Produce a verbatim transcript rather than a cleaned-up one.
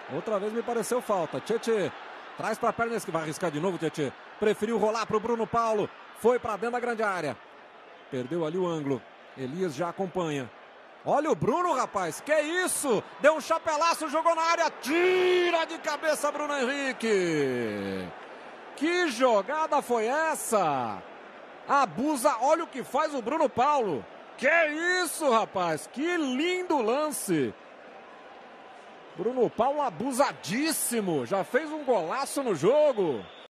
Outra vez me pareceu falta. Tietê traz para a perna que vai arriscar de novo. Tietê preferiu rolar para o Bruno Paulo. Foi para dentro da grande área. Perdeu ali o ângulo. Elias já acompanha. Olha o Bruno, rapaz. Que isso? Deu um chapelaço, jogou na área. Tira de cabeça Bruno Henrique. Que jogada foi essa? Abusa. Olha o que faz o Bruno Paulo. Que isso, rapaz. Que lindo lance. Bruno Paulo abusadíssimo. Já fez um golaço no jogo.